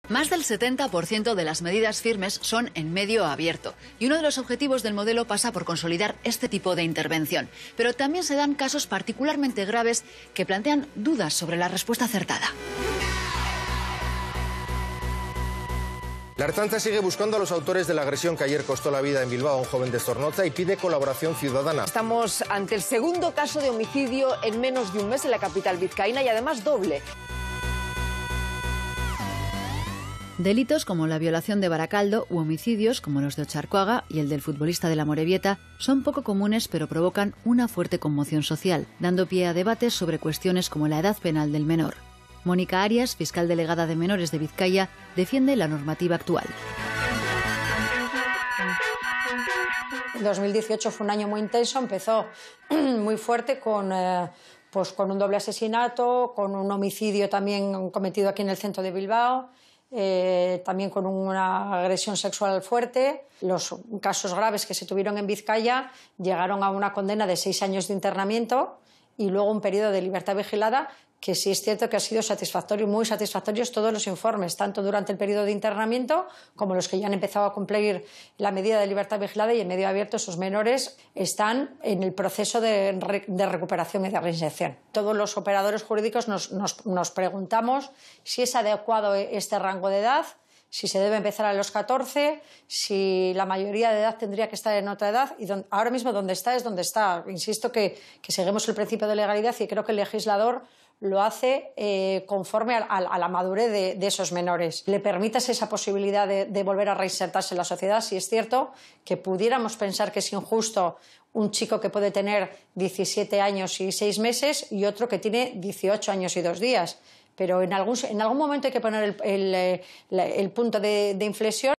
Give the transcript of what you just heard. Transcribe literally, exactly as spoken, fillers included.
Más del setenta por ciento de las medidas firmes son en medio abierto y uno de los objetivos del modelo pasa por consolidar este tipo de intervención. Pero también se dan casos particularmente graves que plantean dudas sobre la respuesta acertada. La Ertzaintza sigue buscando a los autores de la agresión que ayer costó la vida en Bilbao a un joven de Zornotza y pide colaboración ciudadana. Estamos ante el segundo caso de homicidio en menos de un mes en la capital vizcaína y además doble. Delitos como la violación de Baracaldo u homicidios como los de Ocharcoaga y el del futbolista de la Amorebieta son poco comunes, pero provocan una fuerte conmoción social, dando pie a debates sobre cuestiones como la edad penal del menor. Mónica Arias, fiscal delegada de menores de Vizcaya, defiende la normativa actual. dos mil dieciocho fue un año muy intenso, empezó muy fuerte con, eh, pues con un doble asesinato, con un homicidio también cometido aquí en el centro de Bilbao, eh, también con una agresión sexual fuerte. Los casos graves que se tuvieron en Vizcaya llegaron a una condena de seis años de internamiento y luego un periodo de libertad vigilada, que sí es cierto que ha sido satisfactorio, muy satisfactorios todos los informes, tanto durante el periodo de internamiento como los que ya han empezado a cumplir la medida de libertad vigilada, y en medio abierto esos menores están en el proceso de, re, de recuperación y de reinserción. Todos los operadores jurídicos nos, nos, nos preguntamos si es adecuado este rango de edad, si se debe empezar a los catorce, si la mayoría de edad tendría que estar en otra edad, y donde, ahora mismo donde está es donde está. Insisto que, que seguimos el principio de legalidad y creo que el legislador lo hace eh, conforme a, a la madurez de, de esos menores. Le permitas esa posibilidad de, de volver a reinsertarse en la sociedad. Si es cierto que pudiéramos pensar que es injusto un chico que puede tener diecisiete años y seis meses y otro que tiene dieciocho años y dos días. Pero en algún, en algún momento hay que poner el, el, el, el punto de, de inflexión.